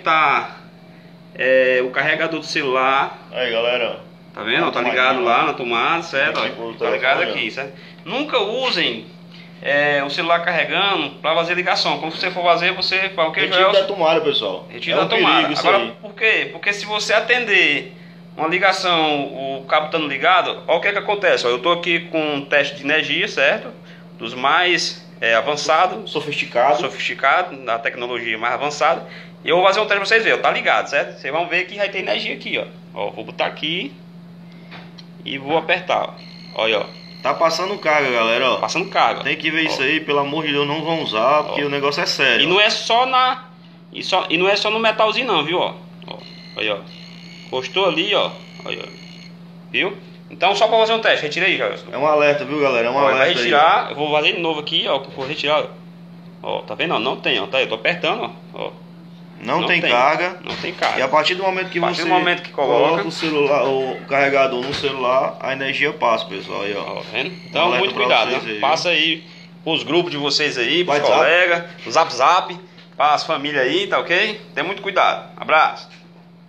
tá o carregador do celular. Aí, galera. Tá vendo? Tá ligado lá na tomada, certo? Tá ligado aqui, certo? Nunca usem o celular carregando para fazer ligação. Quando você for fazer, você fala o que, Retiro da tomada, pessoal. Retiro da tomada. Agora, por quê? Porque se você atender uma ligação, o cabo estando ligado, olha o que acontece. Ó, eu tô aqui com um teste de energia, certo? Dos mais avançados. Sofisticado, da tecnologia mais avançada. E eu vou fazer um teste pra vocês verem, ó, tá ligado, certo? Vocês vão ver que vai ter energia aqui, ó. Ó, vou botar aqui e vou apertar, ó. Olha, ó. Tá passando carga, galera, ó. Passando carga. Tem que ver isso aí, pelo amor de Deus, não vão usar, porque o negócio é sério. E não é só e não é só no metalzinho não, viu, ó. Olha, ó. Encostou ali, ó. Olha, viu? Então só pra fazer um teste, retira aí, cara. É um alerta, viu, galera? É um alerta. Vai retirar, aí. Eu vou fazer de novo aqui, ó. Vou retirar. Ó, tá vendo? Não tem, ó. Tá aí, eu tô apertando, ó. Não tem carga. Não tem carga. E a partir do momento que você coloca o celular, o carregador no celular, a energia passa, pessoal. Aí, ó. Vendo? Então, muito cuidado, né? Aí, passa aí pros grupos de vocês aí, pros colegas, no Zap, para as famílias aí, tá ok? Tem muito cuidado. Abraço.